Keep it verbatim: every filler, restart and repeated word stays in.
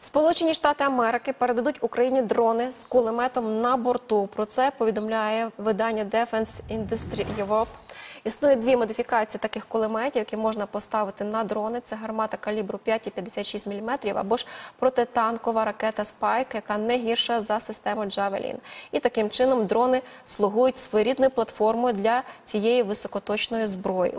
Сполучені Штати Америки передадуть Україні дрони з кулеметом на борту. Про це повідомляє видання Defense Industry Europe. Існує дві модифікації таких кулеметів, які можна поставити на дрони. Це гармата калібру п'ять цілих п'ятдесят шість сотих міліметрів або ж протитанкова ракета Spike, яка не гірша за систему Javelin. І таким чином дрони слугують своєрідною платформою для цієї високоточної зброї.